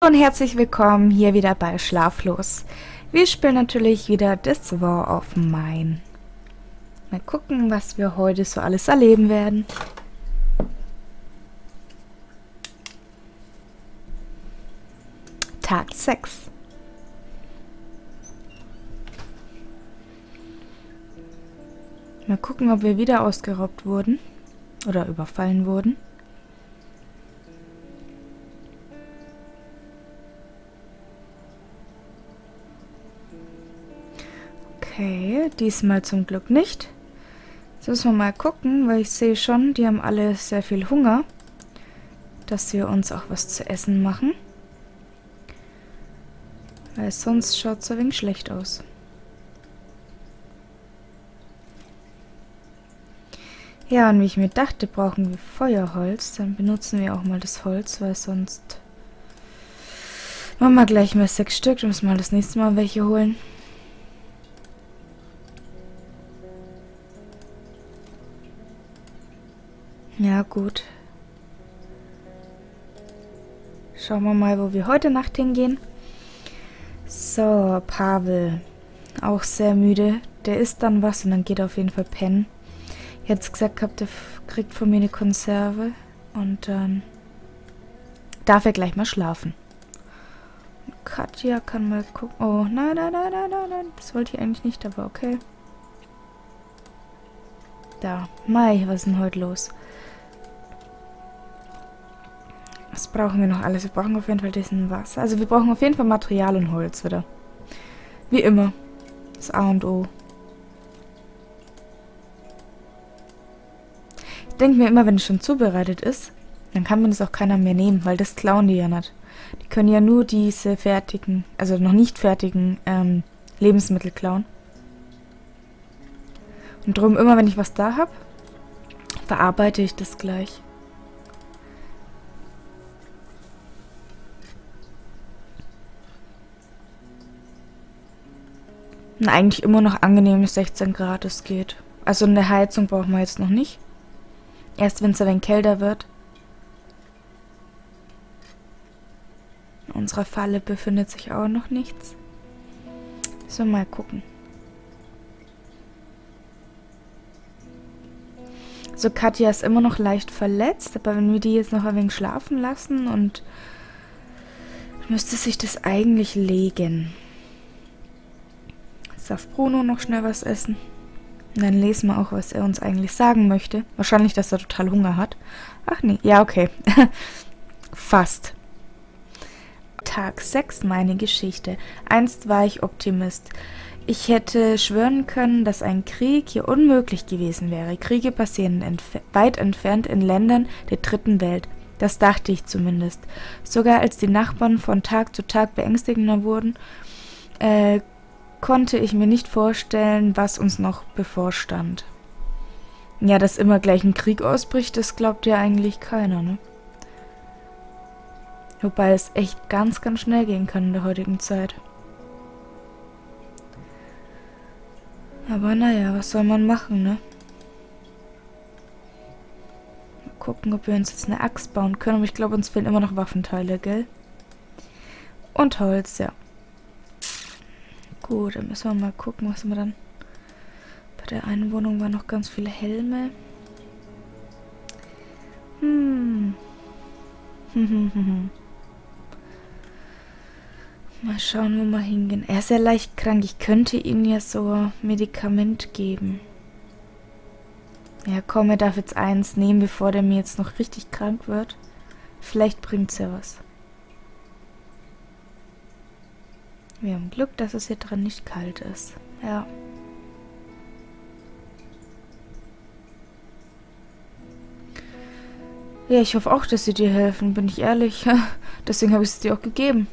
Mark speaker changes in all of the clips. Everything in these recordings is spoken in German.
Speaker 1: und herzlich willkommen hier wieder bei Schlaflos. Wir spielen natürlich wieder This War of Mine. Mal gucken, was wir heute so alles erleben werden. Tag 6. Mal gucken, ob wir wieder ausgeraubt wurden oder überfallen wurden. Okay, diesmal zum Glück nicht. Jetzt müssen wir mal gucken, weil ich sehe schon, die haben alle sehr viel Hunger, dass wir uns auch was zu essen machen. Weil sonst schaut es ein wenig schlecht aus. Ja, und wie ich mir dachte, brauchen wir Feuerholz. Dann benutzen wir auch mal das Holz, weil sonst... Machen wir gleich mal 6 Stück, dann müssen wir das nächste Mal welche holen. Ja, gut. Schauen wir mal, wo wir heute Nacht hingehen. So, Pavel. Auch sehr müde. Der isst dann was und dann geht er auf jeden Fall pennen. Ich hätte gesagt gehabt, der kriegt von mir eine Konserve. Und dann darf er gleich mal schlafen. Katja kann mal gucken. Oh, nein, nein, nein, nein, nein, nein. Das wollte ich eigentlich nicht, aber okay. Da. Mai, was ist denn heute los? Was brauchen wir noch alles? Wir brauchen auf jeden Fall diesen Wasser. Also wir brauchen auf jeden Fall Material und Holz wieder. Wie immer. Das A und O. Ich denke mir immer, wenn es schon zubereitet ist, dann kann man es auch keiner mehr nehmen, weil das klauen die ja nicht. Die können ja nur diese fertigen, also noch nicht fertigen Lebensmittel klauen. Und darum immer, wenn ich was da habe, verarbeite ich das gleich. Und eigentlich immer noch angenehme 16 Grad, es geht. Also eine Heizung brauchen wir jetzt noch nicht. Erst wenn es ein wenig kälter wird. In unserer Falle befindet sich auch noch nichts. Müssen wir mal gucken. So, Katja ist immer noch leicht verletzt, aber wenn wir die jetzt noch ein wenig schlafen lassen und müsste sich das eigentlich legen. Jetzt darf Bruno noch schnell was essen. Und dann lesen wir auch, was er uns eigentlich sagen möchte. Wahrscheinlich, dass er total Hunger hat. Ach nee, ja okay. Fast. Tag 6, meine Geschichte. Einst war ich Optimist. Ich hätte schwören können, dass ein Krieg hier unmöglich gewesen wäre. Kriege passieren weit entfernt in Ländern der dritten Welt. Das dachte ich zumindest. Sogar als die Nachbarn von Tag zu Tag beängstigender wurden, konnte ich mir nicht vorstellen, was uns noch bevorstand. Ja, dass immer gleich ein Krieg ausbricht, das glaubt ja eigentlich keiner, ne? Wobei es echt ganz, ganz schnell gehen kann in der heutigen Zeit. Aber naja, was soll man machen, ne? Mal gucken, ob wir uns jetzt eine Axt bauen können. Aber ich glaube, uns fehlen immer noch Waffenteile, gell? Und Holz, ja. Gut, dann müssen wir mal gucken, was wir dann... Bei der einen Wohnung waren noch ganz viele Helme. Mal schauen, wo wir hingehen. Er ist ja leicht krank. Ich könnte ihm ja so Medikament geben. Ja, komm, er darf jetzt eins nehmen, bevor der mir jetzt noch richtig krank wird. Vielleicht bringt's ja was. Wir haben Glück, dass es hier drin nicht kalt ist. Ja. Ja, ich hoffe auch, dass sie dir helfen, bin ich ehrlich. Deswegen habe ich es dir auch gegeben.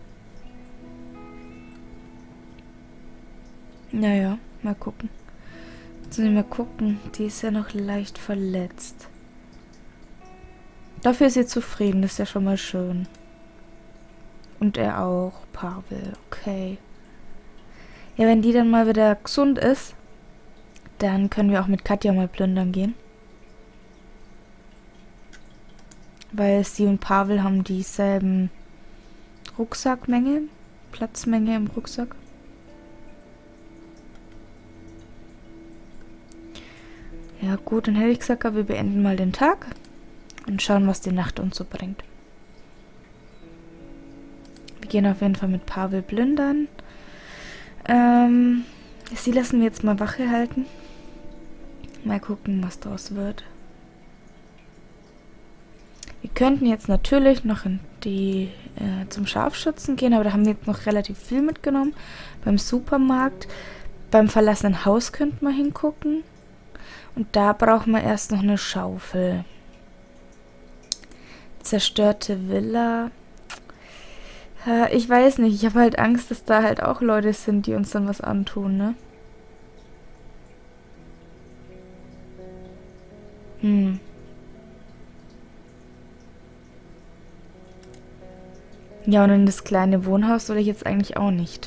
Speaker 1: Naja, mal gucken. Jetzt müssen wir mal gucken. Die ist ja noch leicht verletzt. Dafür ist sie zufrieden, das ist ja schon mal schön. Und er auch, Pavel, okay. Ja, wenn die dann mal wieder gesund ist, dann können wir auch mit Katja mal plündern gehen. Weil sie und Pavel haben dieselben Rucksackmenge. Platzmenge im Rucksack. Ja gut, dann hätte ich gesagt, wir beenden mal den Tag und schauen, was die Nacht uns so bringt. Wir gehen auf jeden Fall mit Pavel plündern. Sie lassen wir jetzt mal Wache halten. Mal gucken, was daraus wird. Wir könnten jetzt natürlich noch in die zum Scharfschützen gehen, aber da haben wir jetzt noch relativ viel mitgenommen. Beim Supermarkt, beim verlassenen Haus könnten wir hingucken. Und da brauchen wir erst noch eine Schaufel. Zerstörte Villa. Ich weiß nicht, ich habe halt Angst, dass da halt auch Leute sind, die uns dann was antun, ne? Ja, und in das kleine Wohnhaus soll ich jetzt eigentlich auch nicht.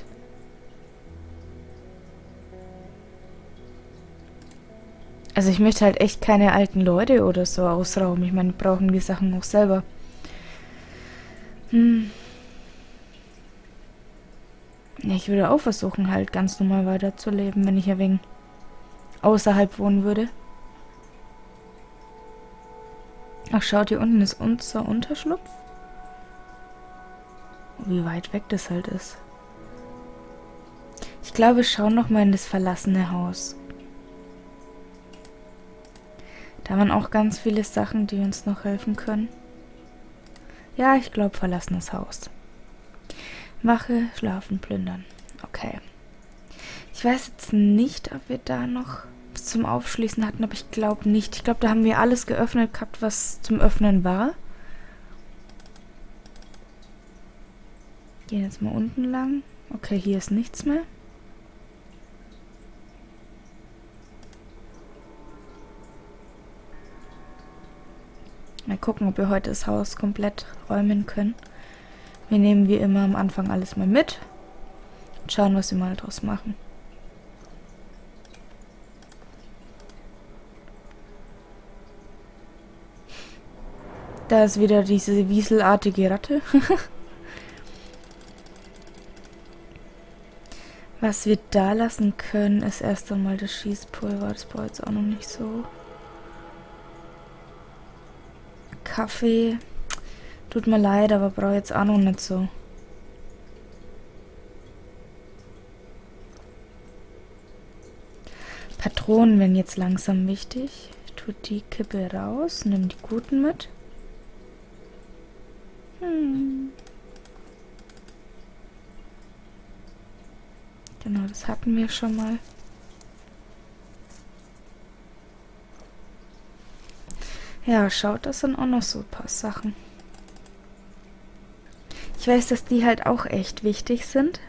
Speaker 1: Also ich möchte halt echt keine alten Leute oder so ausrauben. Ich meine, die brauchen die Sachen auch selber. Ja, ich würde auch versuchen, halt ganz normal weiterzuleben, wenn ich ein wenig außerhalb wohnen würde. Ach, schaut, hier unten ist unser Unterschlupf. Wie weit weg das halt ist. Ich glaube, wir schauen noch mal in das verlassene Haus. Da waren auch ganz viele Sachen, die uns noch helfen können. Ja, ich glaube, verlassenes Haus. Wache, schlafen, plündern. Okay. Ich weiß jetzt nicht, ob wir da noch bis zum Aufschließen hatten, aber ich glaube nicht. Ich glaube, da haben wir alles geöffnet gehabt, was zum Öffnen war. Gehen jetzt mal unten lang. Okay, hier ist nichts mehr. Mal gucken, ob wir heute das Haus komplett räumen können. Wir nehmen wie immer am Anfang alles mal mit und schauen, was wir mal draus machen. Da ist wieder diese wieselartige Ratte. Was wir da lassen können, ist erst einmal das Schießpulver. Das brauche ich jetzt auch noch nicht so. Kaffee. Tut mir leid, aber brauche ich jetzt auch noch nicht so. Patronen werden jetzt langsam wichtig. Ich tue die Kippe raus, nehme die guten mit. Genau, das hatten wir schon mal. Ja, schaut, das sind auch noch so ein paar Sachen. Ich weiß, dass die halt auch echt wichtig sind.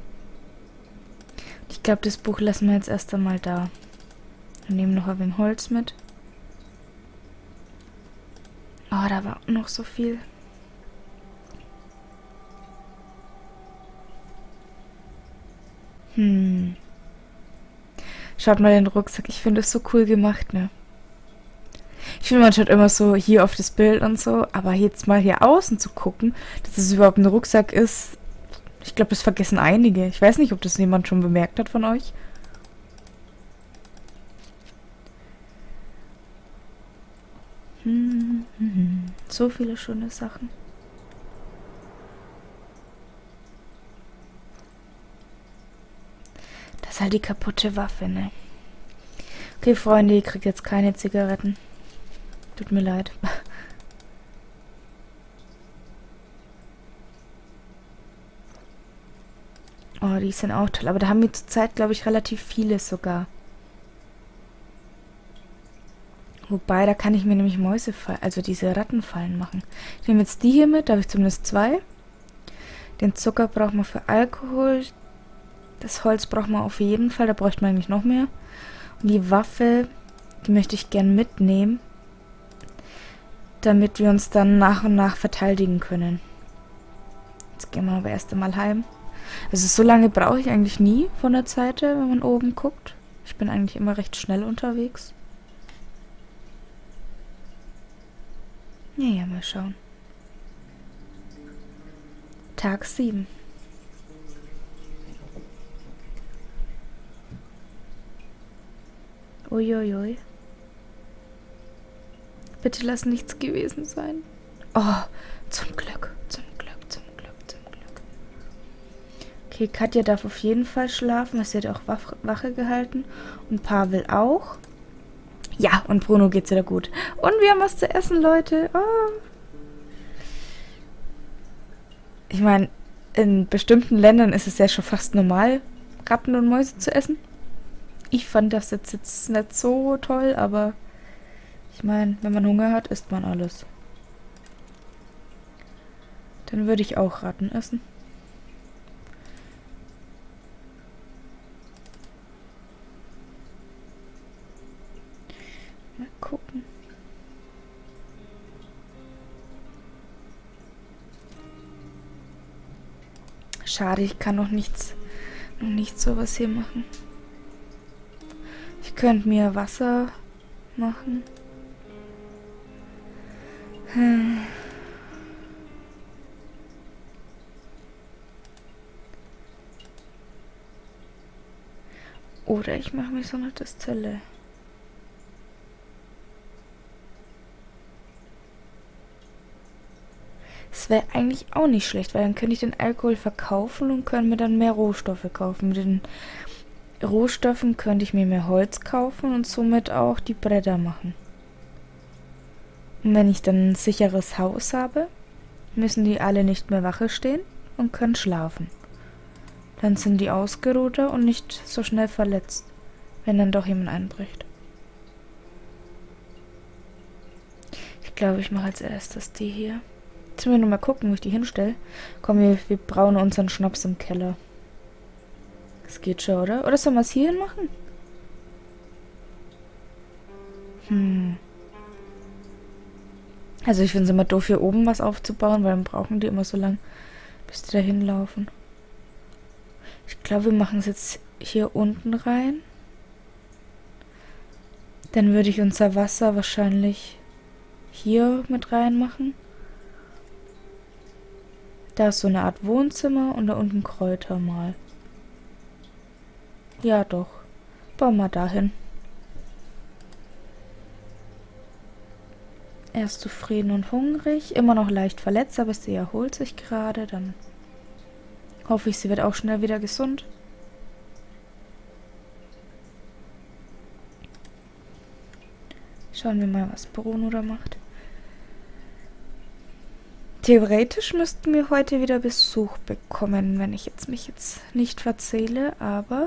Speaker 1: Ich glaube, das Buch lassen wir jetzt erst einmal da. Wir nehmen noch ein wenig Holz mit. Oh, da war noch so viel. Schaut mal den Rucksack. Ich finde es so cool gemacht, ne? Ich finde, man schaut immer so hier auf das Bild und so, aber jetzt mal hier außen zu gucken, dass es überhaupt ein Rucksack ist, ich glaube, das vergessen einige. Ich weiß nicht, ob das jemand schon bemerkt hat von euch. So viele schöne Sachen. Das ist halt die kaputte Waffe, ne? Okay, Freunde, ihr kriegt jetzt keine Zigaretten. Tut mir leid. Oh, die sind auch toll. Aber da haben wir zurzeit, glaube ich, relativ viele sogar. Wobei, da kann ich mir nämlich Mäusefallen, also diese Rattenfallen machen. Ich nehme jetzt die hier mit, da habe ich zumindest 2. Den Zucker braucht man für Alkohol. Das Holz braucht man auf jeden Fall, da bräuchte man eigentlich noch mehr. Und die Waffe, die möchte ich gern mitnehmen, damit wir uns dann nach und nach verteidigen können. Jetzt gehen wir aber erst einmal heim. Also so lange brauche ich eigentlich nie von der Seite, wenn man oben guckt. Ich bin eigentlich immer recht schnell unterwegs. Ja, mal schauen. Tag 7. Uiuiui. Bitte lass nichts gewesen sein. Oh, zum Glück, zum Glück, zum Glück, zum Glück. Okay, Katja darf auf jeden Fall schlafen. Es wird auch Wache gehalten. Und Pavel auch. Ja, und Bruno geht's wieder gut. Und wir haben was zu essen, Leute. Oh. Ich meine, in bestimmten Ländern ist es ja schon fast normal, Ratten und Mäuse zu essen. Ich fand das jetzt nicht so toll, aber ich meine, wenn man Hunger hat, isst man alles. Dann würde ich auch Ratten essen. Mal gucken. Schade, ich kann noch nicht sowas hier machen. Ich könnte mir Wasser machen. Oder ich mache mir so eine Destille. Das wäre eigentlich auch nicht schlecht, weil dann könnte ich den Alkohol verkaufen und könnte mir dann mehr Rohstoffe kaufen. Mit den Rohstoffen könnte ich mir mehr Holz kaufen und somit auch die Bretter machen. Und wenn ich dann ein sicheres Haus habe, müssen die alle nicht mehr Wache stehen und können schlafen. Dann sind die ausgeruhter und nicht so schnell verletzt, wenn dann doch jemand einbricht. Ich glaube, ich mache als erstes die hier. Jetzt müssen wir nur mal gucken, wo ich die hinstelle. Komm, wir brauen unseren Schnaps im Keller. Das geht schon, oder? Oder sollen wir es hier hin machen? Also ich finde es immer doof, hier oben was aufzubauen, weil dann brauchen die immer so lang, bis die da hinlaufen. Ich glaube, wir machen es jetzt hier unten rein. Dann würde ich unser Wasser wahrscheinlich hier mit reinmachen. Da ist so eine Art Wohnzimmer und da unten Kräuter mal. Ja, doch. Bauen wir dahin. Er ist zufrieden und hungrig. Immer noch leicht verletzt, aber sie erholt sich gerade. Dann hoffe ich, sie wird auch schnell wieder gesund. Schauen wir mal, was Bruno da macht. Theoretisch müssten wir heute wieder Besuch bekommen, wenn ich mich jetzt nicht verzähle, aber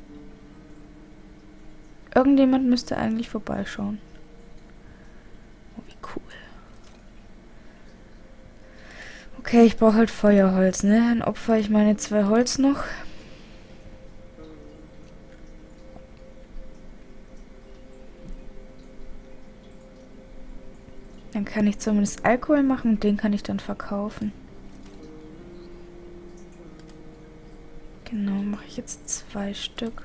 Speaker 1: irgendjemand müsste eigentlich vorbeischauen. Oh, wie cool. Okay, ich brauche halt Feuerholz, ne? Dann opfere ich meine 2 Holz noch. Dann kann ich zumindest Alkohol machen und den kann ich dann verkaufen. Genau, mache ich jetzt 2 Stück.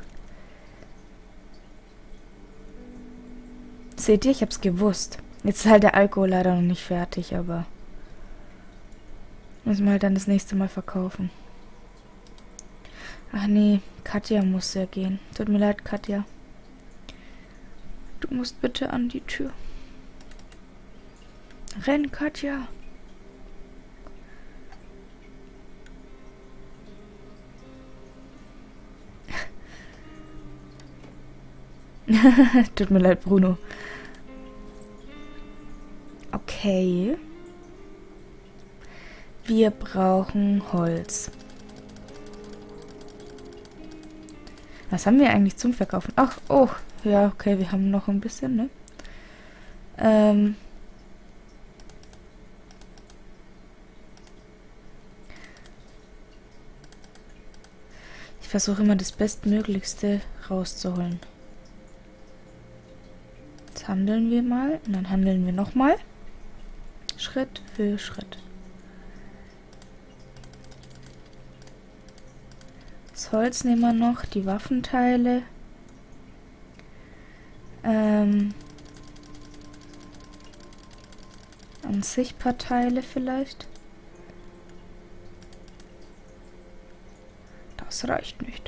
Speaker 1: Seht ihr, ich hab's gewusst. Jetzt ist halt der Alkohol leider noch nicht fertig, aber müssen wir halt dann das nächste Mal verkaufen. Ach nee, Katja muss ja gehen. Tut mir leid, Katja. Du musst bitte an die Tür. Renn, Katja. Tut mir leid, Bruno. Okay. Wir brauchen Holz. Was haben wir eigentlich zum Verkaufen? Ach, oh. Ja, okay, wir haben noch ein bisschen, ne? Ich versuche immer das Bestmöglichste rauszuholen. Jetzt handeln wir mal und dann handeln wir nochmal. Schritt für Schritt. Das Holz nehmen wir noch, die Waffenteile. An sich paar Teile vielleicht. Das reicht nicht.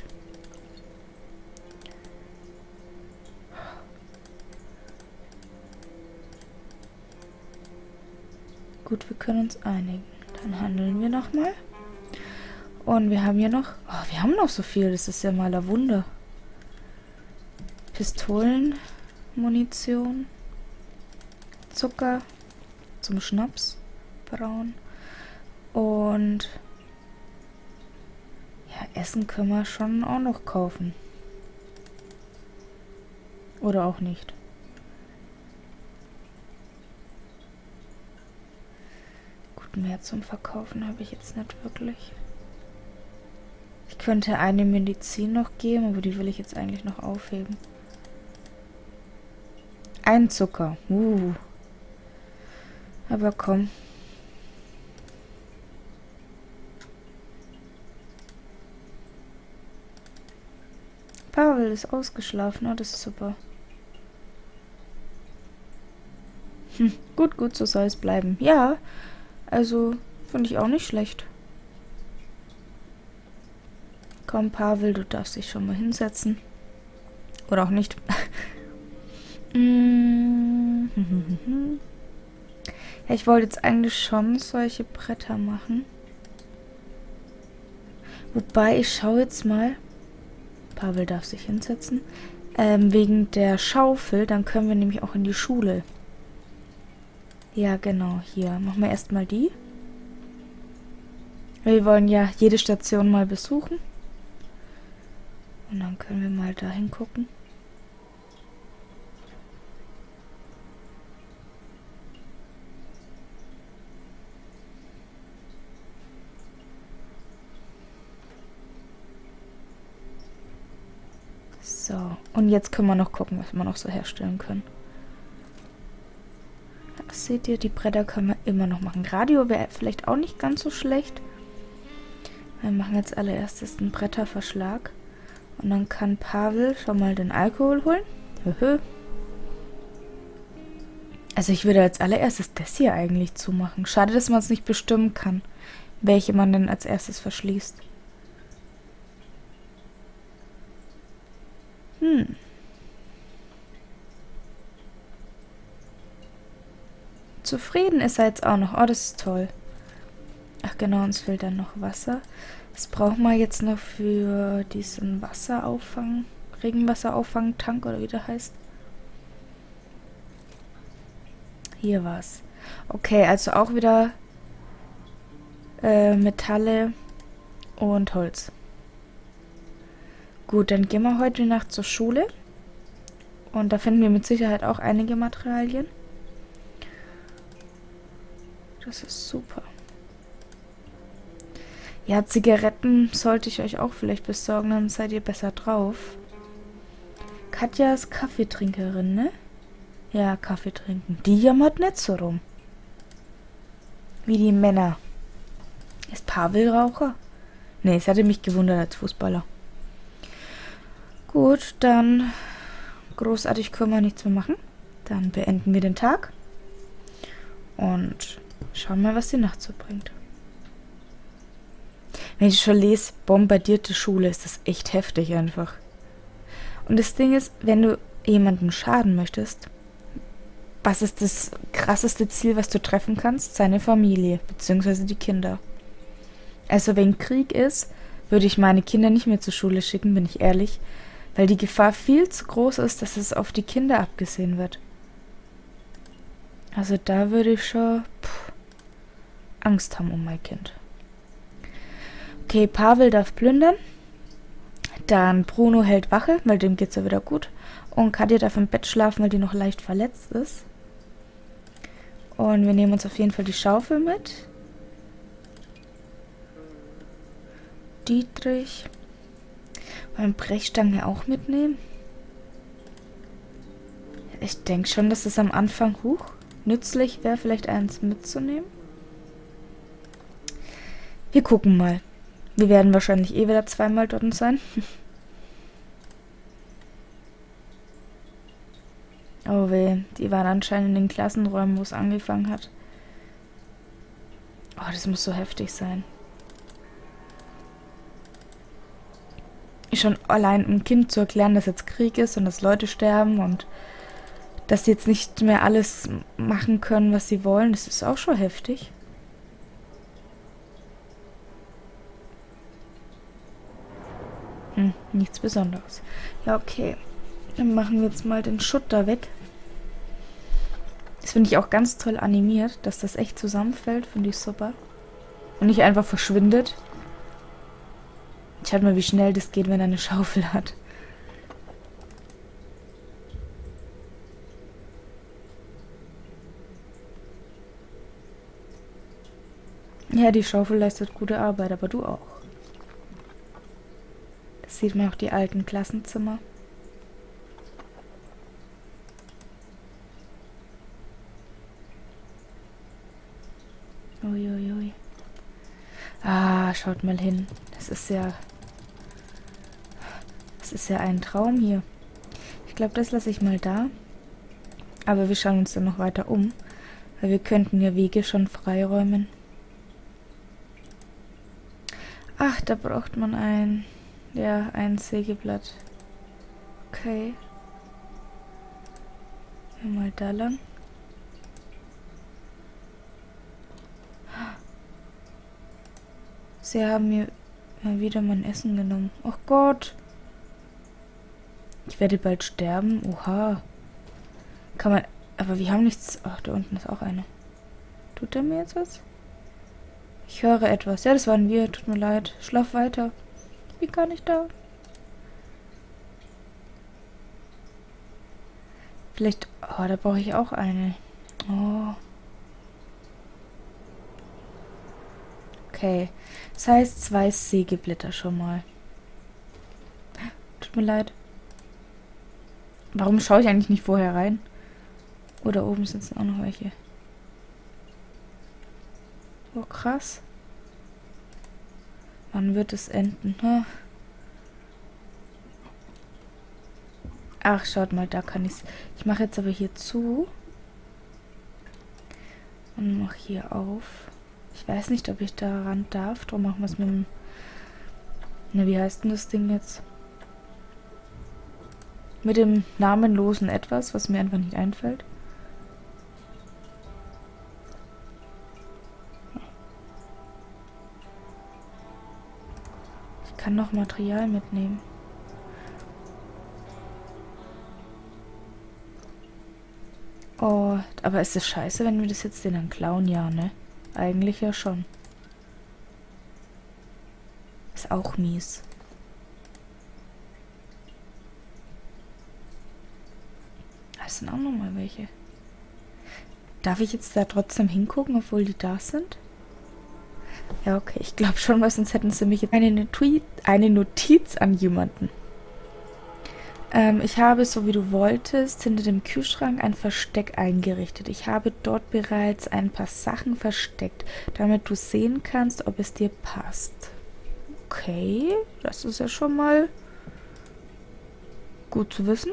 Speaker 1: Gut, wir können uns einigen. Dann handeln wir nochmal. Und wir haben hier noch... Oh, wir haben noch so viel. Das ist ja mal ein Wunder. Pistolen, Munition, Zucker zum Schnaps brauen. Und... ja, Essen können wir schon auch noch kaufen. Oder auch nicht. Gut, mehr zum Verkaufen habe ich jetzt nicht wirklich. Ich könnte eine Medizin noch geben, aber die will ich jetzt eigentlich noch aufheben. Ein Zucker. Aber komm. Pavel ist ausgeschlafen, oh, das ist super. Gut, so soll es bleiben. Ja, also finde ich auch nicht schlecht. Komm, Pavel, du darfst dich schon mal hinsetzen. Oder auch nicht. Ja, ich wollte jetzt eigentlich schon solche Bretter machen. Wobei, ich schaue jetzt mal. Pavel darf sich hinsetzen. Wegen der Schaufel, dann können wir nämlich auch in die Schule. Ja, genau, hier. Machen wir erstmal die. Wir wollen ja jede Station mal besuchen. Und dann können wir mal dahin gucken. So, und jetzt können wir noch gucken, was wir noch so herstellen können. Das seht ihr, die Bretter können wir immer noch machen. Radio wäre vielleicht auch nicht ganz so schlecht. Wir machen jetzt allererstes einen Bretterverschlag. Und dann kann Pavel schon mal den Alkohol holen. Also ich würde als allererstes das hier eigentlich zumachen. Schade, dass man es nicht bestimmen kann, welche man denn als erstes verschließt. Zufrieden ist er jetzt auch noch. Oh, das ist toll. Ach genau, uns fehlt dann noch Wasser. Das brauchen wir jetzt noch für diesen Regenwasserauffangtank oder wie der heißt. Hier war's. Okay, also auch wieder Metalle und Holz. Gut, dann gehen wir heute Nacht zur Schule. Und da finden wir mit Sicherheit auch einige Materialien. Das ist super. Ja, Zigaretten sollte ich euch auch vielleicht besorgen, dann seid ihr besser drauf. Katja ist Kaffeetrinkerin, ne? Ja, Kaffee trinken. Die jammert nicht so rum. Wie die Männer. Ist Pavel Raucher? Ne, es hatte mich gewundert als Fußballer. Gut, dann großartig können wir nichts mehr machen. Dann beenden wir den Tag. Und schauen mal, was die Nacht so bringt. Wenn ich schon lese, bombardierte Schule, ist das echt heftig einfach. Und das Ding ist, wenn du jemanden schaden möchtest, was ist das krasseste Ziel, was du treffen kannst? Seine Familie, beziehungsweise die Kinder. Also wenn Krieg ist, würde ich meine Kinder nicht mehr zur Schule schicken, bin ich ehrlich, weil die Gefahr viel zu groß ist, dass es auf die Kinder abgesehen wird. Also da würde ich schon Angst haben um mein Kind. Okay, Pavel darf plündern. Dann Bruno hält Wache, weil dem geht's ja wieder gut. Und Katja darf im Bett schlafen, weil die noch leicht verletzt ist. Und wir nehmen uns auf jeden Fall die Schaufel mit. Dietrich. Wollen Brechstange auch mitnehmen? Ich denke schon, dass es am Anfang nützlich wäre, vielleicht eins mitzunehmen. Wir gucken mal. Wir werden wahrscheinlich eh wieder zweimal dort sein. Oh weh, die waren anscheinend in den Klassenräumen, wo es angefangen hat. Oh, das muss so heftig sein. Schon allein um Kind zu erklären, dass jetzt Krieg ist und dass Leute sterben und dass sie jetzt nicht mehr alles machen können, was sie wollen, das ist auch schon heftig. Nichts Besonderes. Ja, okay. Dann machen wir jetzt mal den Schutt da weg. Das finde ich auch ganz toll animiert, dass das echt zusammenfällt. Finde ich super. Und nicht einfach verschwindet. Schaut mal, wie schnell das geht, wenn er eine Schaufel hat. Ja, die Schaufel leistet gute Arbeit, aber du auch. Das sieht man auch die alten Klassenzimmer. Uiuiui. Ah, schaut mal hin. Das ist ja ein Traum hier. Ich glaube, das lasse ich mal da. Aber wir schauen uns dann noch weiter um. Weil wir könnten ja Wege schon freiräumen. Ach, da braucht man ein Sägeblatt. Okay. Mal da lang. Sie haben mir mal wieder mein Essen genommen. Oh Gott. Ich werde bald sterben. Oha. Kann man... Aber wir haben nichts... Ach, da unten ist auch eine. Tut er mir jetzt was? Ich höre etwas. Ja, das waren wir. Tut mir leid. Schlaf weiter. Ich bin gar nicht da. Vielleicht... Oh, da brauche ich auch eine. Oh. Okay. Das heißt 2 Sägeblätter schon mal. Tut mir leid. Warum schaue ich eigentlich nicht vorher rein? Oder oben sitzen auch noch welche. Oh, krass. Wann wird es enden? Hm? Ach, schaut mal, da kann ich's. Ich mache jetzt aber hier zu. Und mache hier auf. Ich weiß nicht, ob ich da ran darf. Darum machen wir es mit dem... Na, wie heißt denn das Ding jetzt? Mit dem namenlosen Etwas, was mir einfach nicht einfällt. Ich kann noch Material mitnehmen. Oh, aber ist es scheiße, wenn wir das jetzt denen klauen? Ja, ne? Eigentlich ja schon. Ist auch mies. Da sind auch noch mal welche. Darf ich jetzt da trotzdem hingucken, obwohl die da sind? Ja, okay. Ich glaube schon, weil sonst hätten sie mich jetzt eine Notiz an jemanden. Ich habe, so wie du wolltest, hinter dem Kühlschrank ein Versteck eingerichtet. Ich habe dort bereits ein paar Sachen versteckt, damit du sehen kannst, ob es dir passt. Okay, das ist ja schon mal gut zu wissen.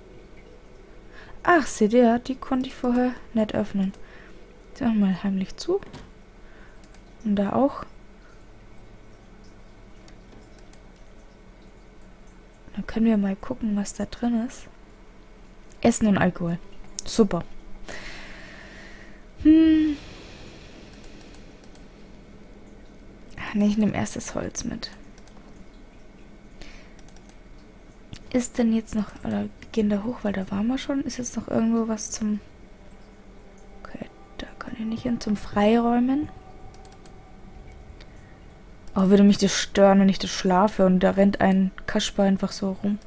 Speaker 1: Ach, seht ihr, die konnte ich vorher nicht öffnen. Jetzt machen wir mal heimlich zu. Und da auch. Dann können wir mal gucken, was da drin ist. Essen und Alkohol. Super. Ach, nee, ich nehme erst das Holz mit. Ist denn jetzt noch... Oder wir gehen da hoch, weil da waren wir schon. Ist jetzt noch irgendwo was zum... Okay, da kann ich nicht hin. Zum Freiräumen. Oh, würde mich das stören, wenn ich das schlafe und da rennt ein Kasper einfach so rum.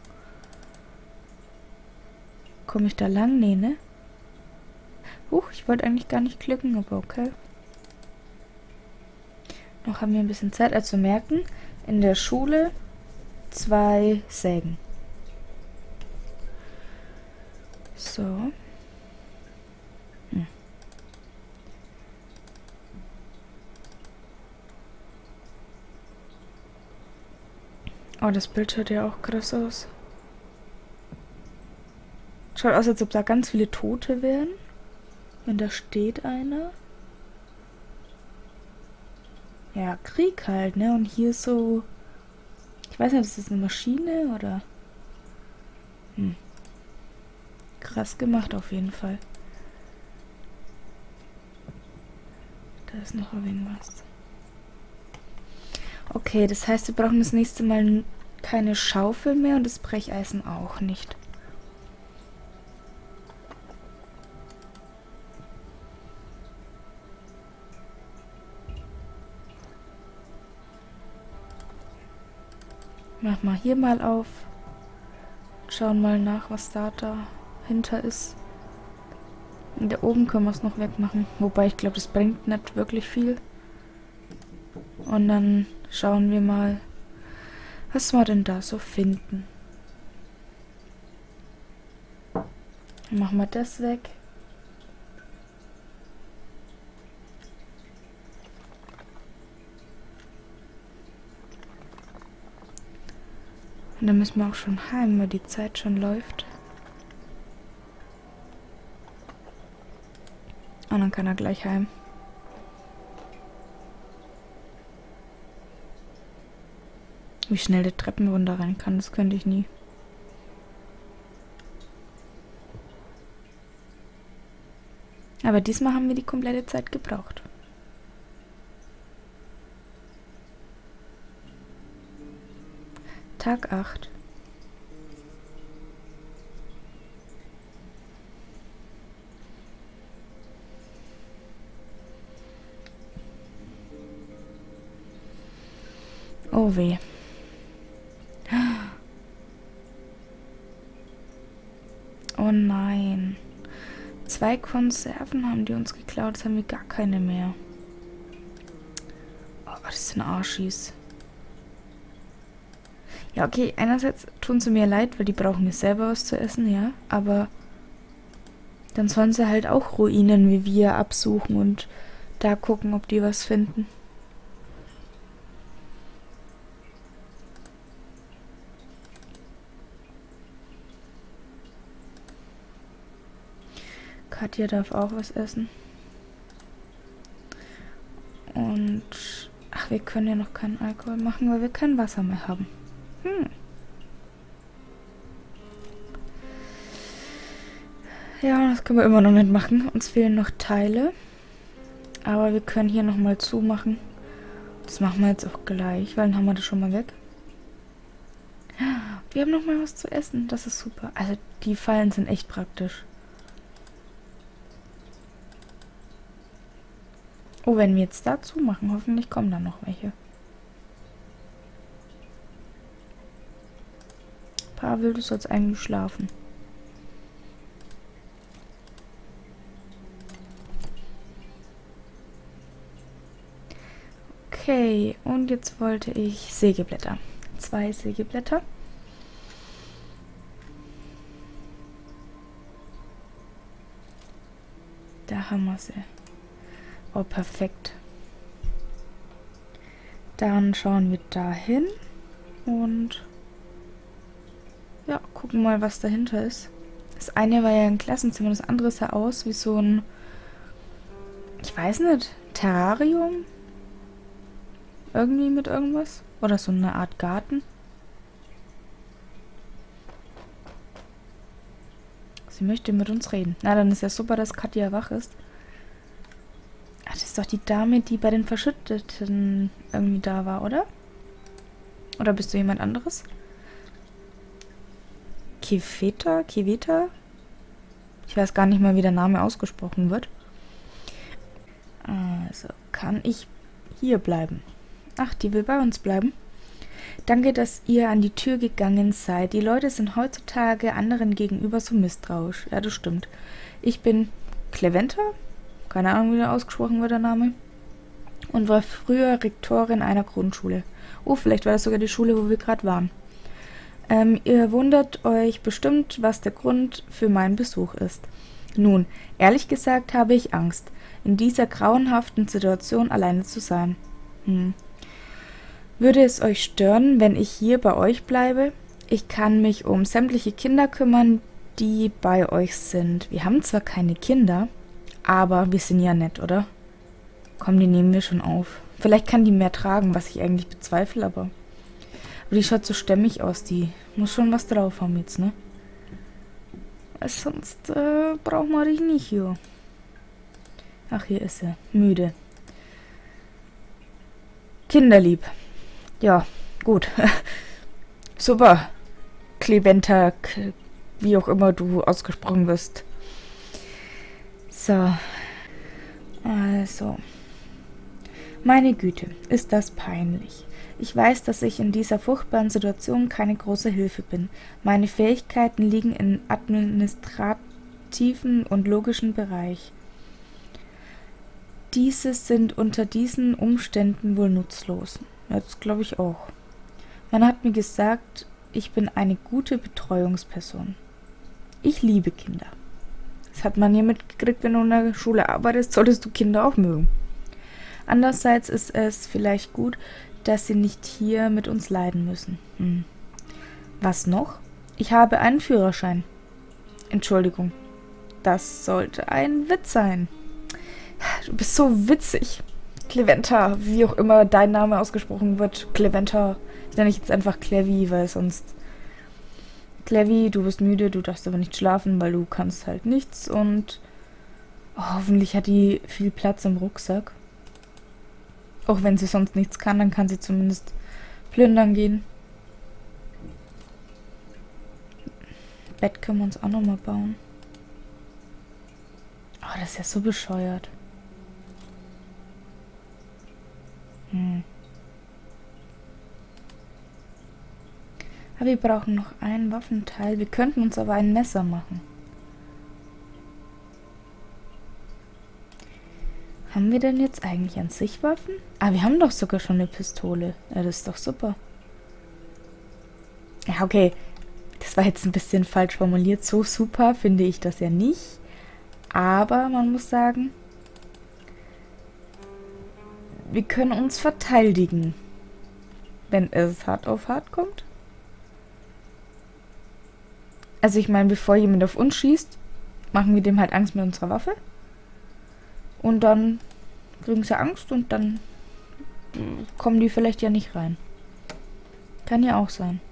Speaker 1: Komme ich da lang? Nee, ne? Huch, ich wollte eigentlich gar nicht klicken, aber okay. Noch haben wir ein bisschen Zeit. Also merken, in der Schule 2 Sägen. So. Oh, das Bild schaut ja auch krass aus. Schaut aus, als ob da ganz viele Tote wären. Wenn da steht einer. Ja, Krieg halt, ne? Und hier so... Ich weiß nicht, ist das eine Maschine oder... Krass gemacht auf jeden Fall. Da ist noch irgendwas. Okay, das heißt, wir brauchen das nächste Mal keine Schaufel mehr und das Brecheisen auch nicht. Mach mal hier mal auf. Schauen mal nach, was da dahinter ist. Und da oben können wir es noch wegmachen. Wobei ich glaube, das bringt nicht wirklich viel. Und dann schauen wir mal, was wir denn da so finden. Dann machen wir das weg. Und dann müssen wir auch schon heim, weil die Zeit schon läuft. Und dann kann er gleich heim. Wie schnell der Treppenwunder rein kann, das könnte ich nie. Aber diesmal haben wir die komplette Zeit gebraucht. Tag 8. Oh weh. Oh nein. 2 Konserven haben die uns geklaut, jetzt haben wir gar keine mehr. Oh, das sind Arschis. Ja, okay, einerseits tun sie mir leid, weil die brauchen mir selber was zu essen, ja. Aber dann sollen sie halt auch Ruinen wie wir absuchen und da gucken, ob die was finden. Katja darf auch was essen. Und... Ach, wir können ja noch keinen Alkohol machen, weil wir kein Wasser mehr haben. Ja, das können wir immer noch nicht machen. Uns fehlen noch Teile. Aber wir können hier nochmal zumachen. Das machen wir jetzt auch gleich, weil dann haben wir das schon mal weg. Wir haben nochmal was zu essen. Das ist super. Also die Fallen sind echt praktisch. Oh, wenn wir jetzt da zumachen, hoffentlich kommen da noch welche. Pavel, du sollst eigentlich schlafen. Okay, und jetzt wollte ich Sägeblätter. 2 Sägeblätter. Da haben wir sie. Oh, perfekt. Dann schauen wir dahin und ja, gucken mal, was dahinter ist. Das eine war ja ein Klassenzimmer, das andere sah aus wie so ein, ich weiß nicht, Terrarium? Irgendwie mit irgendwas? Oder so eine Art Garten? Sie möchte mit uns reden. Na, dann ist ja super, dass Katja wach ist. Ach, das ist doch die Dame, die bei den Verschütteten irgendwie da war, oder? Oder bist du jemand anderes? Kiveta? Kiveta? Ich weiß gar nicht mal, wie der Name ausgesprochen wird. Also, kann ich hier bleiben? Ach, die will bei uns bleiben. Danke, dass ihr an die Tür gegangen seid. Die Leute sind heutzutage anderen gegenüber so misstrauisch. Ja, das stimmt. Ich bin Cleventa? Keine Ahnung, wie der ausgesprochen wird, der Name. Und war früher Rektorin einer Grundschule. Oh, vielleicht war das sogar die Schule, wo wir gerade waren. Ihr wundert euch bestimmt, was der Grund für meinen Besuch ist. Nun, ehrlich gesagt habe ich Angst, in dieser grauenhaften Situation alleine zu sein. Würde es euch stören, wenn ich hier bei euch bleibe? Ich kann mich um sämtliche Kinder kümmern, die bei euch sind. Wir haben zwar keine Kinder, aber wir sind ja nett, oder? Komm, die nehmen wir schon auf. Vielleicht kann die mehr tragen, was ich eigentlich bezweifle, aber... Aber die schaut so stämmig aus, die muss schon was drauf haben jetzt, ne? Sonst braucht man dich nicht hier. Ach, hier ist er. Müde. Kinderlieb. Ja, gut. Super. Cleventa, wie auch immer du ausgesprochen wirst. So. Also. Meine Güte, ist das peinlich. Ich weiß, dass ich in dieser furchtbaren Situation keine große Hilfe bin. Meine Fähigkeiten liegen im administrativen und logischen Bereich. Diese sind unter diesen Umständen wohl nutzlos. Das glaube ich auch. Man hat mir gesagt, ich bin eine gute Betreuungsperson. Ich liebe Kinder. Das hat man ja mitgekriegt, wenn du in der Schule arbeitest, solltest du Kinder auch mögen. Andererseits ist es vielleicht gut, dass sie nicht hier mit uns leiden müssen. Was noch? Ich habe einen Führerschein. Entschuldigung. Das sollte ein Witz sein. Du bist so witzig. Cleventa, wie auch immer dein Name ausgesprochen wird. Cleventa. Ich nenne dich jetzt einfach Clevi, weil sonst... Clevi, du bist müde, du darfst aber nicht schlafen, weil du kannst halt nichts. Und hoffentlich hat die viel Platz im Rucksack. Auch wenn sie sonst nichts kann, dann kann sie zumindest plündern gehen. Bett können wir uns auch nochmal bauen. Oh, das ist ja so bescheuert. Aber wir brauchen noch ein Waffenteil. Wir könnten uns aber ein Messer machen. Haben wir denn jetzt eigentlich an sich Waffen? Ah, wir haben doch sogar schon eine Pistole. Ja, das ist doch super. Ja, okay. Das war jetzt ein bisschen falsch formuliert. So super finde ich das ja nicht. Aber man muss sagen, wir können uns verteidigen. Wenn es hart auf hart kommt. Also ich meine, bevor jemand auf uns schießt, machen wir dem halt Angst mit unserer Waffe. Und dann kriegen sie Angst und dann kommen die vielleicht ja nicht rein. Kann ja auch sein.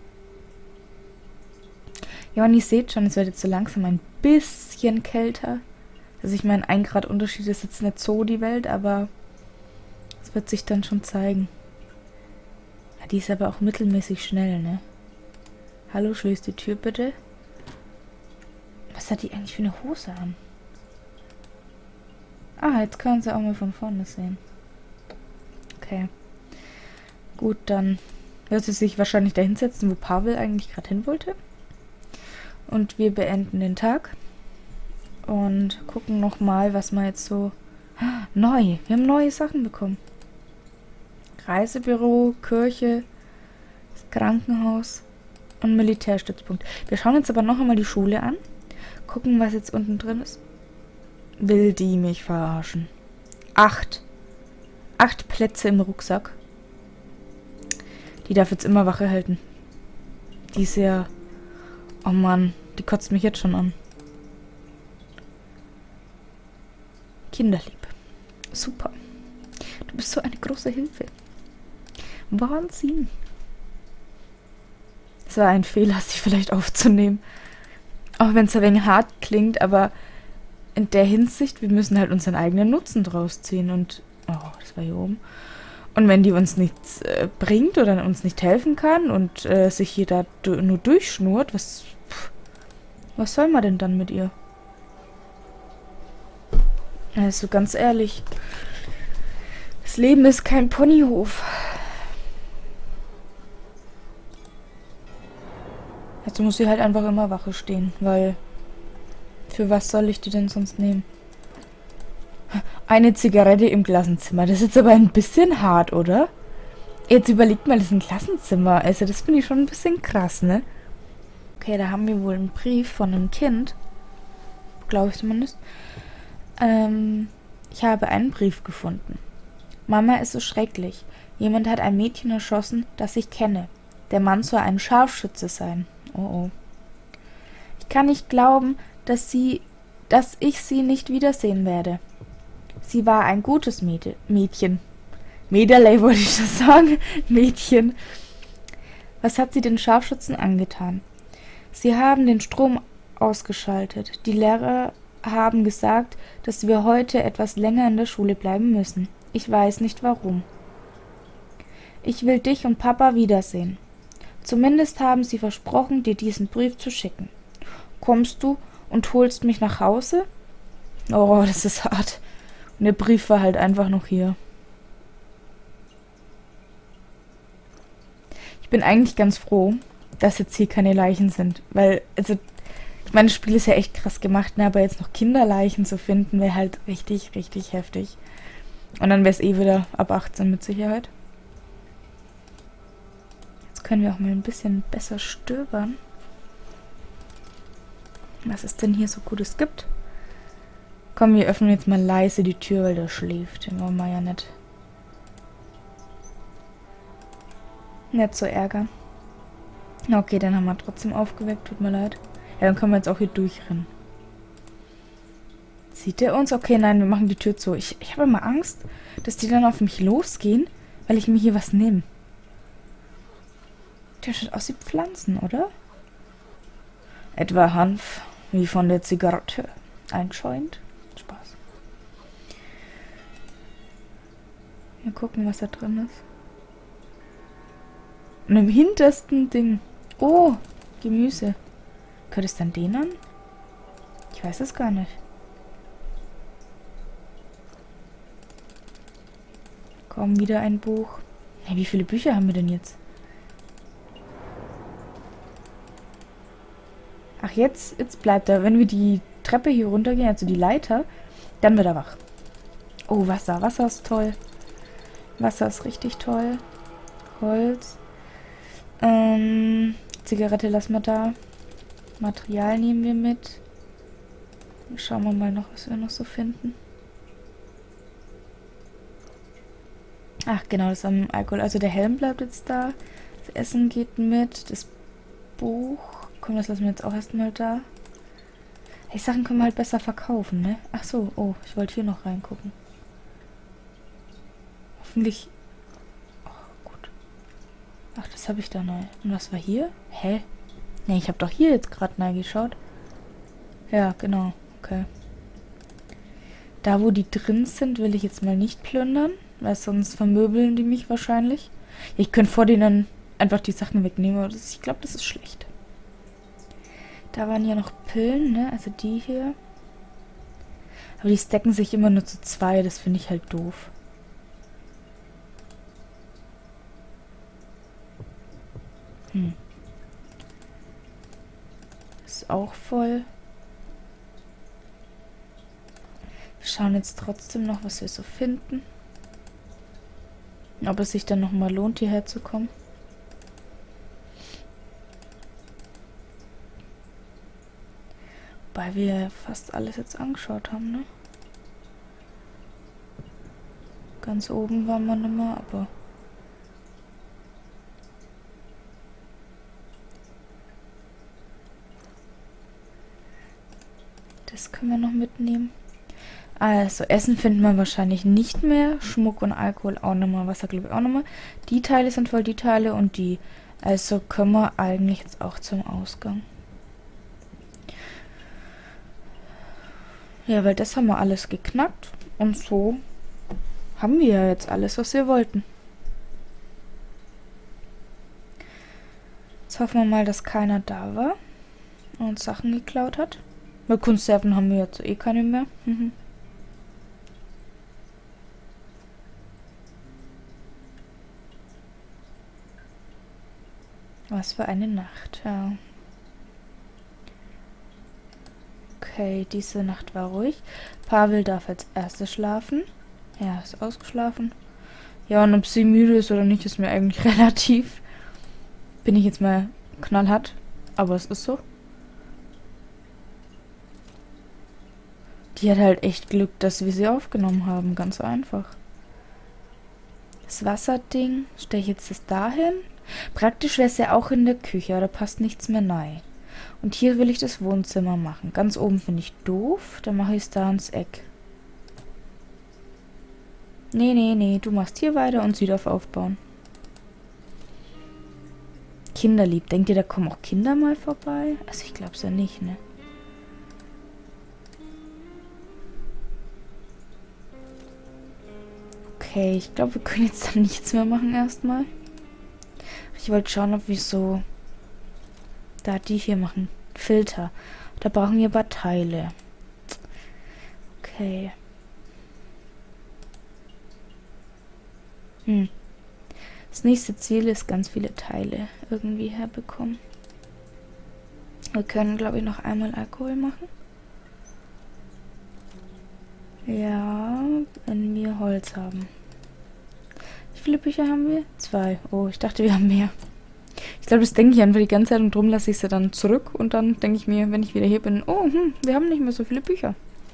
Speaker 1: Ja, und ihr seht schon, es wird jetzt so langsam ein bisschen kälter. Also ich meine, 1 Grad Unterschied ist jetzt nicht so die Welt, aber es wird sich dann schon zeigen. Ja, die ist aber auch mittelmäßig schnell, ne? Hallo, schließ die Tür bitte. Was hat die eigentlich für eine Hose an? Ah, jetzt können sie auch mal von vorne sehen. Okay. Gut, dann wird sie sich wahrscheinlich da hinsetzen, wo Pavel eigentlich gerade hin wollte. Und wir beenden den Tag. Und gucken nochmal, was wir jetzt so... Neu! Wir haben neue Sachen bekommen. Reisebüro, Kirche, das Krankenhaus und Militärstützpunkt. Wir schauen jetzt aber noch einmal die Schule an. Gucken, was jetzt unten drin ist. Will die mich verarschen? 8 Plätze im Rucksack. Die darf jetzt immer Wache halten. Die ist ja... Oh Mann, die kotzt mich jetzt schon an. Kinderlieb. Super. Du bist so eine große Hilfe. Wahnsinn. Es war ein Fehler, sie vielleicht aufzunehmen. Auch wenn es ein wenig hart klingt, aber in der Hinsicht, wir müssen halt unseren eigenen Nutzen draus ziehen. Und, oh, das war hier oben. Und wenn die uns nichts bringt oder uns nicht helfen kann und sich hier da nur durchschnurrt, was soll man denn dann mit ihr? Also ganz ehrlich, das Leben ist kein Ponyhof. Jetzt muss sie halt einfach immer Wache stehen, weil für was soll ich die denn sonst nehmen? Eine Zigarette im Klassenzimmer, das ist jetzt aber ein bisschen hart, oder? Jetzt überlegt mal, das ist ein Klassenzimmer, also das finde ich schon ein bisschen krass, ne? Okay, da haben wir wohl einen Brief von einem Kind, glaube ich zumindest. Ich habe einen Brief gefunden. Mama ist so schrecklich. Jemand hat ein Mädchen erschossen, das ich kenne. Der Mann soll ein Scharfschütze sein. Oh oh. Ich kann nicht glauben, dass ich sie nicht wiedersehen werde. Sie war ein gutes Mädchen. Mäderlei wollte ich das sagen. Mädchen. Was hat sie den Scharfschützen angetan? Sie haben den Strom ausgeschaltet. Die Lehrer haben gesagt, dass wir heute etwas länger in der Schule bleiben müssen. Ich weiß nicht warum. Ich will dich und Papa wiedersehen. Zumindest haben sie versprochen, dir diesen Brief zu schicken. Kommst du und holst mich nach Hause? Oh, das ist hart. Und der Brief war halt einfach noch hier. Ich bin eigentlich ganz froh, dass jetzt hier keine Leichen sind. Weil, also, ich meine, das Spiel ist ja echt krass gemacht, ne? Aber jetzt noch Kinderleichen zu finden, wäre halt richtig, richtig heftig. Und dann wäre es eh wieder ab 18 mit Sicherheit. Jetzt können wir auch mal ein bisschen besser stöbern. Was es denn hier so Gutes gibt. Komm, wir öffnen jetzt mal leise die Tür, weil der schläft. Den wollen wir ja nicht so ärgern. Okay, dann haben wir trotzdem aufgeweckt. Tut mir leid. Ja, dann können wir jetzt auch hier durchrennen. Sieht der uns? Okay, nein, wir machen die Tür zu. Ich habe immer Angst, dass die dann auf mich losgehen, weil ich mir hier was nehme. Der schaut aus wie Pflanzen, oder? Etwa Hanf, wie von der Zigarette. Einschäumend. Spaß. Mal gucken, was da drin ist. Und im hintersten Ding. Oh, Gemüse. Gehört es dann den an? Ich weiß es gar nicht. Komm, wieder ein Buch. Hey, wie viele Bücher haben wir denn jetzt? Ach, jetzt bleibt er. Wenn wir die Treppe hier runtergehen, also die Leiter, dann wird er wach. Oh, Wasser. Wasser ist toll. Wasser ist richtig toll. Holz. Zigarette lassen wir da. Material nehmen wir mit. Schauen wir mal noch, was wir noch so finden. Ach, genau, das am Alkohol. Also der Helm bleibt jetzt da. Das Essen geht mit. Das Buch. Komm, das lassen wir jetzt auch erstmal da. Die Sachen können wir halt besser verkaufen, ne? Ach so, oh, ich wollte hier noch reingucken. Hoffentlich... Oh, gut. Ach, das habe ich da neu. Und was war hier? Hä? Ne, ich habe doch hier jetzt gerade reingeschaut. Ja, genau. Okay. Da, wo die drin sind, will ich jetzt mal nicht plündern, weil sonst vermöbeln die mich wahrscheinlich. Ich könnte vor denen einfach die Sachen wegnehmen, aber ich glaube, das ist schlecht. Da waren ja noch Pillen, ne? Also die hier. Aber die stacken sich immer nur zu 2, das finde ich halt doof. Ist auch voll. Wir schauen jetzt trotzdem noch, was wir so finden. Ob es sich dann nochmal lohnt, hierher zu kommen. Wobei wir fast alles jetzt angeschaut haben, ne? Ganz oben waren wir nicht mehr, aber... Das können wir noch mitnehmen. Also, Essen finden wir wahrscheinlich nicht mehr. Schmuck und Alkohol auch nochmal. Wasser, glaube ich, auch nochmal. Die Teile sind voll, die Teile und die. Also können wir eigentlich jetzt auch zum Ausgang. Ja, weil das haben wir alles geknackt. Und so haben wir ja jetzt alles, was wir wollten. Jetzt hoffen wir mal, dass keiner da war und uns Sachen geklaut hat. Weil Konserven haben wir jetzt eh keine mehr. Was für eine Nacht, ja. Okay, diese Nacht war ruhig. Pavel darf als erstes schlafen. Ja, ist ausgeschlafen. Ja, und ob sie müde ist oder nicht, ist mir eigentlich relativ. Bin ich jetzt mal knallhart. Aber es ist so. Die hat halt echt Glück, dass wir sie aufgenommen haben. Ganz einfach. Das Wasserding, stelle ich jetzt das dahin? Praktisch wäre es ja auch in der Küche, aber da passt nichts mehr rein. Und hier will ich das Wohnzimmer machen. Ganz oben finde ich doof. Dann mache ich es da ins Eck. Nee, du machst hier weiter und sie darf aufbauen. kinderlieb. Denkt ihr, da kommen auch Kinder mal vorbei? Also ich glaube es ja nicht, ne? Okay, ich glaube, wir können jetzt dann nichts mehr machen erstmal. Ich wollte schauen, ob wir so da die hier machen. Filter. Da brauchen wir aber Teile. Okay. Das nächste Ziel ist, ganz viele Teile irgendwie herbekommen. Wir können, glaube ich, noch einmal Alkohol machen. Ja, wenn wir Holz haben. Wie viele Bücher haben wir? 2. Oh, ich dachte, wir haben mehr. Ich glaube, das denke ich einfach die ganze Zeit und drum lasse ich sie dann zurück. Und dann denke ich mir, wenn ich wieder hier bin, oh, wir haben nicht mehr so viele Bücher.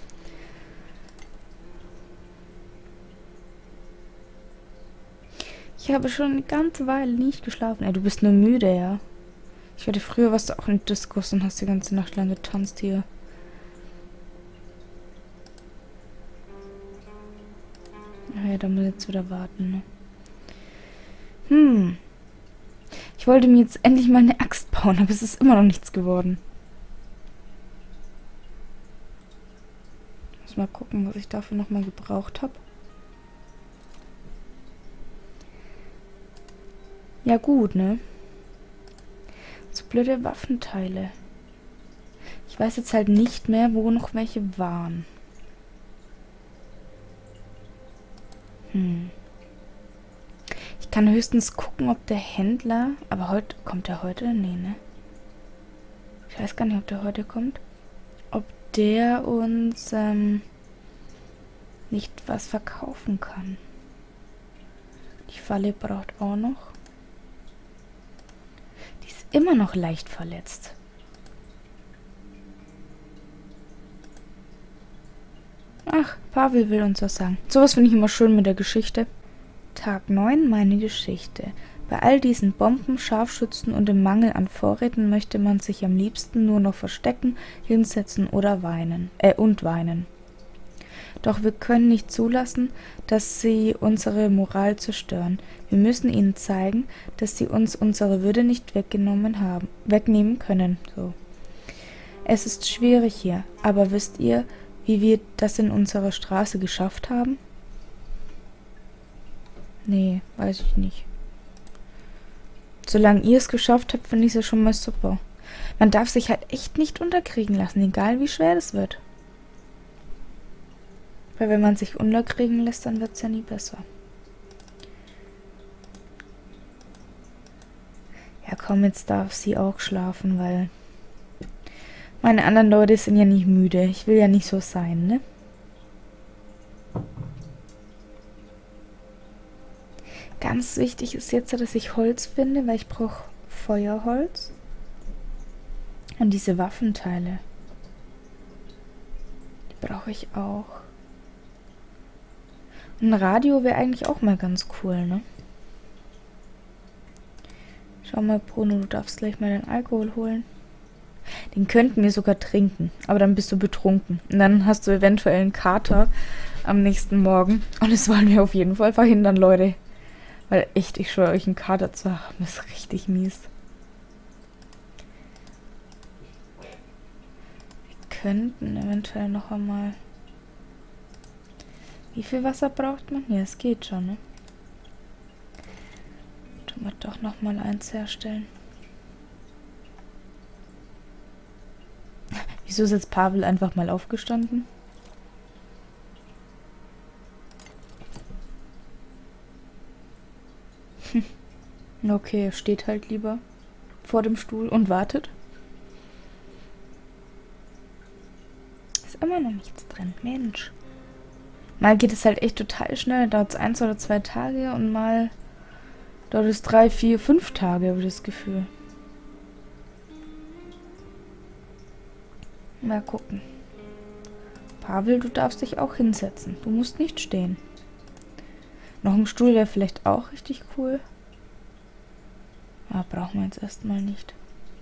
Speaker 1: Ich habe schon eine ganze Weile nicht geschlafen. Ey, du bist nur müde, ja. Ich werde früher, warst du auch in Diskus und hast die ganze Nacht lang getanzt hier. Ja, da muss ich jetzt wieder warten, ne? Ich wollte mir jetzt endlich mal eine Axt bauen, aber es ist immer noch nichts geworden. Ich muss mal gucken, was ich dafür nochmal gebraucht habe. Ja gut, ne? So blöde Waffenteile. Ich weiß jetzt halt nicht mehr, wo noch welche waren. Ich kann höchstens gucken, ob der Händler... Aber heute... Kommt der heute? Nee, ne? Ich weiß gar nicht, ob der heute kommt. Ob der uns nicht was verkaufen kann. Die Falle braucht auch noch. Die ist immer noch leicht verletzt. Ach, Pavel will uns was sagen. Sowas finde ich immer schön mit der Geschichte. Tag 9, meine Geschichte. Bei all diesen Bomben, Scharfschützen und dem Mangel an Vorräten möchte man sich am liebsten nur noch verstecken, hinsetzen oder weinen. Doch wir können nicht zulassen, dass sie unsere Moral zerstören. Wir müssen ihnen zeigen, dass sie uns unsere Würde nicht wegnehmen können. So. Es ist schwierig hier, aber wisst ihr, wie wir das in unserer Straße geschafft haben? Nee, weiß ich nicht. Solange ihr es geschafft habt, finde ich es ja schon mal super. Man darf sich halt echt nicht unterkriegen lassen, egal wie schwer das wird. Weil wenn man sich unterkriegen lässt, dann wird es ja nie besser. Ja komm, jetzt darf sie auch schlafen, weil meine anderen Leute sind ja nicht müde. Ich will ja nicht so sein, ne? Ganz wichtig ist jetzt, dass ich Holz finde, weil ich brauche Feuerholz. Und diese Waffenteile. Die brauche ich auch. Und ein Radio wäre eigentlich auch mal ganz cool, ne? Schau mal, Bruno, du darfst gleich mal den Alkohol holen. Den könnten wir sogar trinken, aber dann bist du betrunken. Und dann hast du eventuell einen Kater am nächsten Morgen. Und das wollen wir auf jeden Fall verhindern, Leute. Weil echt, ich schwöre euch, einen Kater zu haben, ist richtig mies. Wir könnten eventuell noch einmal... Wie viel Wasser braucht man? Ja, es geht schon, ne? Tun wir doch noch mal eins herstellen. Wieso ist jetzt Pavel einfach mal aufgestanden? Okay, er steht halt lieber vor dem Stuhl und wartet. Ist immer noch nichts drin, Mensch. Mal geht es halt echt total schnell, dauert es 1 oder 2 Tage und mal dauert es 3, 4, 5 Tage, habe ich das Gefühl. Mal gucken. Pavel, du darfst dich auch hinsetzen. Du musst nicht stehen. Noch ein Stuhl wäre vielleicht auch richtig cool. Aber brauchen wir jetzt erstmal nicht.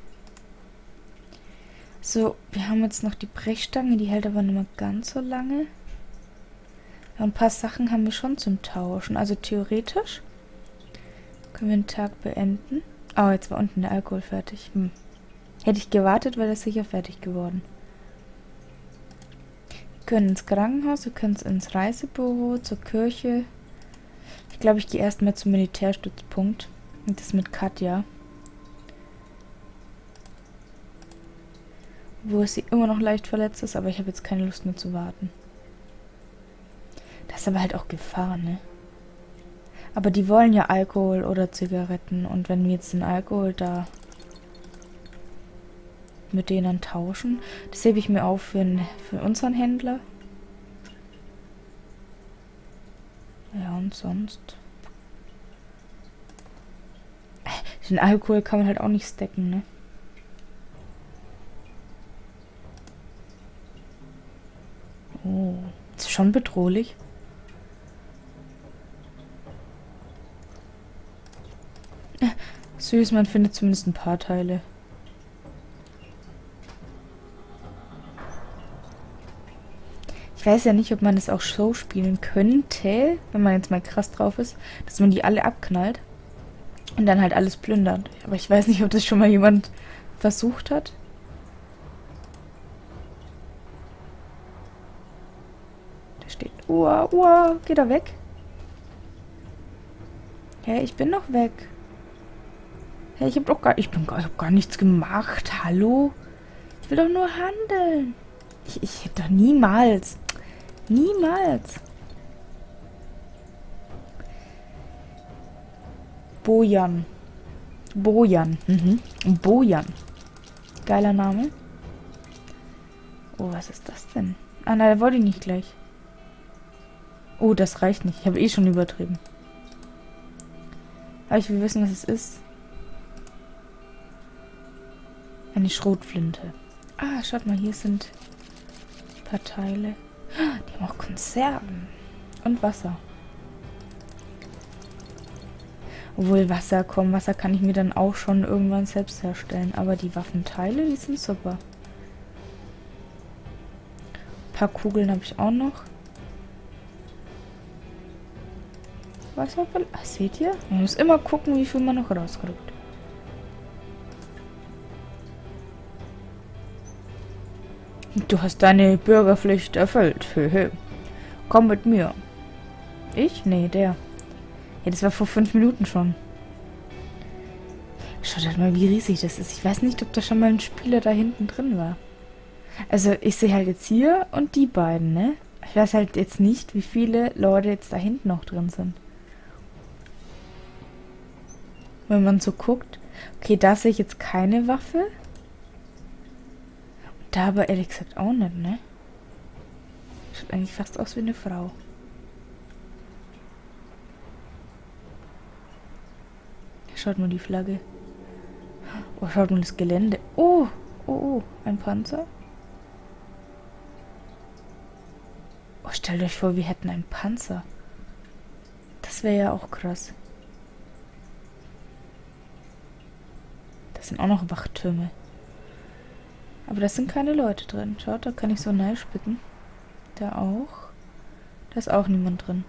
Speaker 1: So, wir haben jetzt noch die Brechstange, die hält aber nicht mehr ganz so lange. Ja, ein paar Sachen haben wir schon zum Tauschen. Also theoretisch können wir den Tag beenden. Oh, jetzt war unten der Alkohol fertig. Hätte ich gewartet, wäre das sicher fertig geworden. Wir können ins Krankenhaus, wir können ins Reisebüro, zur Kirche. Ich glaube, ich gehe erstmal zum Militärstützpunkt. Und das mit Katja. Wo sie immer noch leicht verletzt ist, aber ich habe jetzt keine Lust mehr zu warten. Das ist aber halt auch Gefahr, ne? Aber die wollen ja Alkohol oder Zigaretten. Und wenn wir jetzt den Alkohol da mit denen tauschen, das hebe ich mir auf für unseren Händler. Ja, und sonst? Den Alkohol kann man halt auch nicht stacken, ne? Oh, ist schon bedrohlich. Süß, man findet zumindest ein paar Teile. Ich weiß ja nicht, ob man das auch so spielen könnte, wenn man jetzt mal krass drauf ist, dass man die alle abknallt und dann halt alles plündert. Aber ich weiß nicht, ob das schon mal jemand versucht hat. Da steht, geht er weg? Hä, ich bin noch weg. Hä, ich hab gar nichts gemacht. Hallo? Ich will doch nur handeln. Ich hätte doch niemals. Niemals. Bojan. Bojan. Bojan. Geiler Name. Oh, was ist das denn? Ah, nein, der wollte ich nicht gleich. Oh, das reicht nicht. Ich habe eh schon übertrieben. Aber ich will wissen, was es ist. Eine Schrotflinte. Ah, schaut mal, hier sind ein paar Teile. Die haben auch Konserven. Und Wasser. Obwohl Wasser kann ich mir dann auch schon irgendwann selbst herstellen. Aber die Waffenteile, die sind super. Ein paar Kugeln habe ich auch noch. Seht ihr? Man muss immer gucken, wie viel man noch rauskriegt. Du hast deine Bürgerpflicht erfüllt. Komm mit mir. Ich? Nee, der. Ja, das war vor 5 Minuten schon. Schaut halt mal, wie riesig das ist. Ich weiß nicht, ob da schon mal ein Spieler da hinten drin war. Also, ich sehe halt jetzt hier und die beiden, ne? Ich weiß halt jetzt nicht, wie viele Leute jetzt da hinten noch drin sind. Wenn man so guckt. Okay, da sehe ich jetzt keine Waffe. Da aber ehrlich gesagt auch nicht, ne? Schaut eigentlich fast aus wie eine Frau. Schaut mal die Flagge. Oh, schaut mal das Gelände. Oh, ein Panzer. Oh, stellt euch vor, wir hätten einen Panzer. Das wäre ja auch krass. Das sind auch noch Wachtürme. Aber da sind keine Leute drin. Schaut, da kann ich so spicken. Da auch. Da ist auch niemand drin.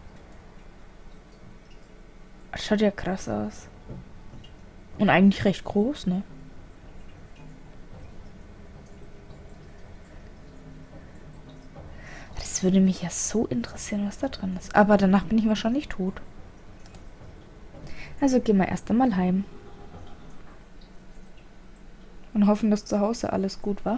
Speaker 1: Das schaut ja krass aus. Und eigentlich recht groß, ne? Das würde mich ja so interessieren, was da drin ist. Aber danach bin ich wahrscheinlich tot. Also gehen wir erst einmal heim. Und hoffen, dass zu Hause alles gut war.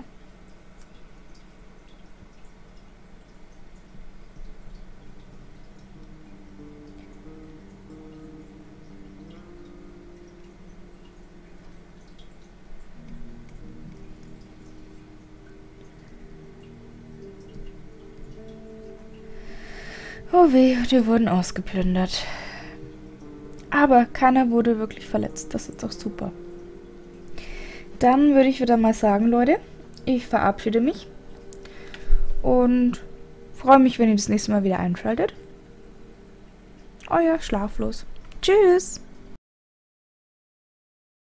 Speaker 1: Oh weh, wir wurden ausgeplündert. Aber keiner wurde wirklich verletzt. Das ist doch super. Dann würde ich wieder mal sagen, Leute, ich verabschiede mich. Und freue mich, wenn ihr das nächste Mal wieder einschaltet. Euer Schlaflos. Tschüss.